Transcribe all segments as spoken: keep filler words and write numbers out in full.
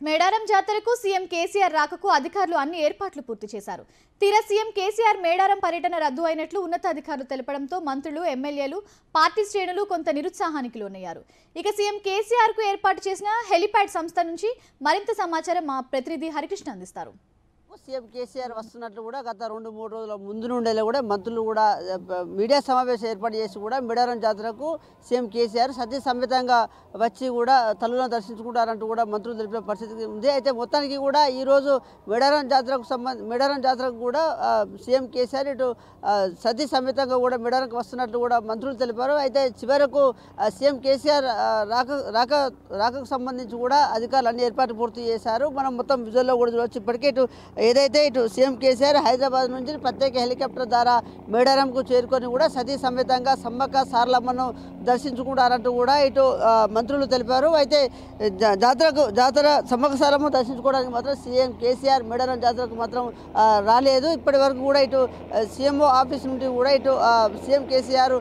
మేడారం జాతరకు సీఎం కేసీఆర్ రాకకు అధికారులు అన్ని ఏర్పాట్లు పూర్తి చేశారు. తీరా సీఎం కేసీఆర్ మేడారం పర్యటన రద్దు అయినట్లు ఉన్నతాధికారులు తెలపడంతో మంత్రులు, ఎమ్మెల్యేలు, పార్టీ శ్రేణులు కొంత నిరుత్సాహానికి లోనయ్యారు. ఇక సీఎం కేసీఆర్ కు ఏర్పాటు చేసిన హెలిప్యాడ్ సంస్థ నుంచి మరింత సమాచారం మా ప్రతినిధి హరికృష్ణ అందిస్తారు. సీఎం కేసీఆర్ వస్తున్నట్లు కూడా గత రెండు మూడు రోజుల ముందు నుండే కూడా మంత్రులు కూడా మీడియా సమావేశం ఏర్పాటు చేసి కూడా మేడారం జాతరకు సీఎం కేసీఆర్ సతీ సమేతంగా వచ్చి కూడా తల్లులను దర్శించుకుంటారంటూ కూడా మంత్రులు తెలిపిన పరిస్థితి ఉంది. అయితే మొత్తానికి కూడా ఈరోజు మేడారం జాతరకు సంబంధ మేడారం జాతరకు కూడా సీఎం కేసీఆర్ ఇటు సతీ సమేతంగా కూడా మేడారంకి వస్తున్నట్లు కూడా మంత్రులు తెలిపారు. అయితే చివరకు సీఎం కేసీఆర్ రాక రాక రాకకు సంబంధించి కూడా అధికారులు అన్ని ఏర్పాట్లు పూర్తి చేశారు. మనం మొత్తం విజువల్లో కూడా చూడవచ్చు. ఇప్పటికే ఇటు ఏదైతే ఇటు సీఎం కేసీఆర్ హైదరాబాద్ నుంచి ప్రత్యేక హెలికాప్టర్ ద్వారా మేడారంకు చేరుకొని కూడా సతీ సమేతంగా సమ్మక్క సారలమ్మను దర్శించుకుంటారంటూ కూడా ఇటు మంత్రులు తెలిపారు. అయితే జాతరకు జాతర సమ్మక్క సారలమ్మ దర్శించుకోవడానికి మాత్రం సీఎం కేసీఆర్ మేడారం జాతరకు మాత్రం రాలేదు. ఇప్పటి వరకు కూడా ఇటు సీఎంఓ ఆఫీస్ నుండి కూడా ఇటు సీఎం కేసీఆర్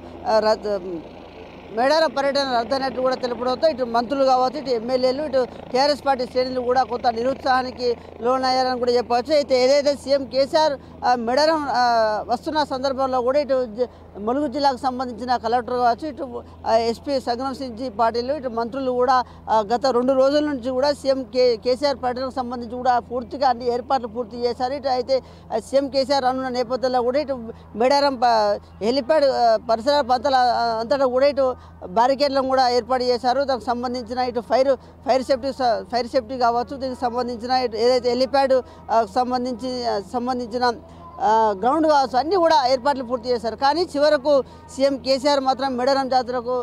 మేడారం పర్యటన రద్దయినట్టు కూడా తెలపడంతో ఇటు మంత్రులు కావచ్చు, ఇటు ఎమ్మెల్యేలు, ఇటు టీఆర్ఎస్ పార్టీ శ్రేణులు కూడా కొంత నిరుత్సాహానికి లోనయ్యారని కూడా చెప్పవచ్చు. అయితే ఏదైతే సీఎం కేసీఆర్ మేడారం వస్తున్న సందర్భంలో కూడా ఇటు ములుగు జిల్లాకు సంబంధించిన కలెక్టర్ కావచ్చు, ఇటు ఎస్పీ సంగ్రామ్ సింగ్ పాటిల్, ఇటు మంత్రులు కూడా గత రెండు రోజుల నుంచి కూడా సీఎం కే కేసీఆర్ పర్యటనకు సంబంధించి కూడా పూర్తిగా అన్ని ఏర్పాట్లు పూర్తి చేశారు. ఇటు అయితే సీఎం కేసీఆర్ అనున్న నేపథ్యంలో కూడా ఇటు మేడారం హెలిప్యాడ్ పరిసర ప్రాంతాల అంతటా కూడా ఇటు బ్యారికేడ్లను కూడా ఏర్పాటు చేశారు. దానికి సంబంధించిన ఇటు fire fire safety fire safety కావచ్చు, దీనికి సంబంధించిన ఇటు ఏదైతే హెలిప్యాడ్ సంబంధించి సంబంధించిన గ్రౌండ్ కావచ్చు అన్నీ కూడా ఏర్పాట్లు పూర్తి చేశారు. కానీ చివరకు సీఎం కేసీఆర్ మాత్రం మేడారం జాతరకు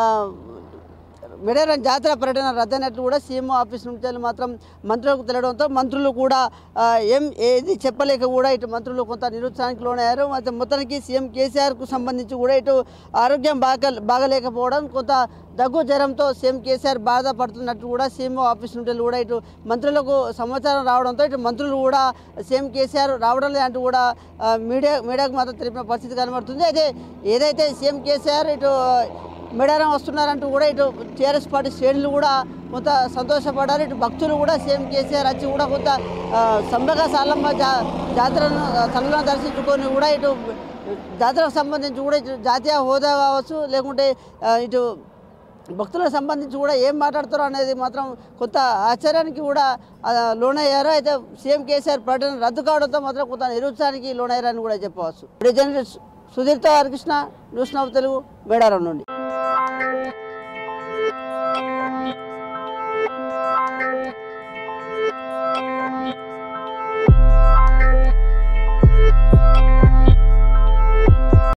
మేడారం జాతర పర్యటన రద్దయినట్లు కూడా సీఎం ఆఫీస్ నుంచి మాత్రం మంత్రులకు తెలడంతో మంత్రులు కూడా ఏం ఏది చెప్పలేక కూడా ఇటు మంత్రులు కొంత నిరుత్సాహానికి లోనయ్యారు. అయితే మొత్తానికి సీఎం కేసీఆర్కు సంబంధించి కూడా ఇటు ఆరోగ్యం బాగా బాగలేకపోవడం, కొంత దగ్గు జ్వరంతో సీఎం కేసీఆర్ బాధపడుతున్నట్టు కూడా సీఎం ఆఫీస్ నుండి కూడా ఇటు మంత్రులకు సమాచారం రావడంతో ఇటు మంత్రులు కూడా సీఎం కేసీఆర్ రావడం లేదంటూ కూడా మీడియా మీడియాకు మాత్రం తెలిపిన పరిస్థితి కనబడుతుంది. అయితే ఏదైతే సీఎం కేసీఆర్ ఇటు మేడారం వస్తున్నారంటూ కూడా ఇటు టీఆర్ఎస్ పార్టీ శ్రేణులు కూడా కొంత సంతోషపడ్డారు. ఇటు భక్తులు కూడా సీఎం కేసీఆర్ వచ్చి కూడా కొంత సమ్మక్క సారలమ్మ జా జాతరను తల్లులను దర్శించుకొని కూడా ఇటు జాతరకు సంబంధించి కూడా ఇటు జాతీయ హోదా కావచ్చు, లేకుంటే ఇటు భక్తులకు సంబంధించి కూడా ఏం మాట్లాడతారో అనేది మాత్రం కొంత ఆశ్చర్యానికి కూడా లోనయ్యారు. అయితే సీఎం కేసీఆర్ పర్యటన రద్దు కావడంతో మాత్రం కొంత నిరుత్సాహానికి లోనయ్యారని కూడా చెప్పవచ్చు. జర్నలిస్ట్ సుధీర్తో హరికృష్ణ, న్యూస్ నవ్ తెలుగు, మేడారం నుండి.